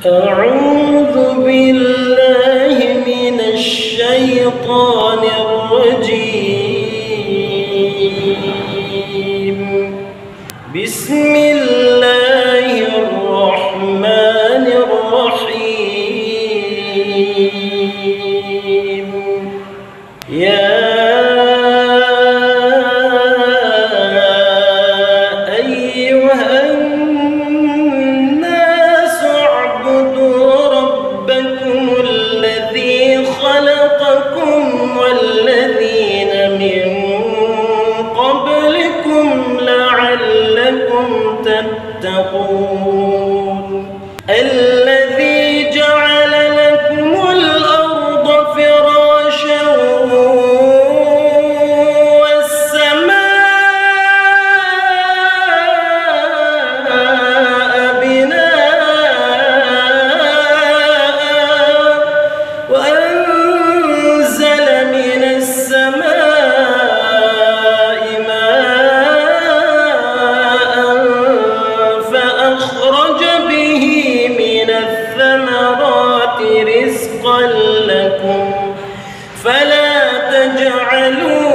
أعوذ بالله من الشيطان الرجيم. بسم الله الرحمن الرحيم. يا أيها الناس اعبدوا ربكم الذي خلقكم والذين من قبلكم لعلكم تتقون. الذي جعل لكم الأرض فراشا والسماء بناء وأنزل من السماء ماء فأخرج به من الثمرات رزقا لكم فلا تجعلوا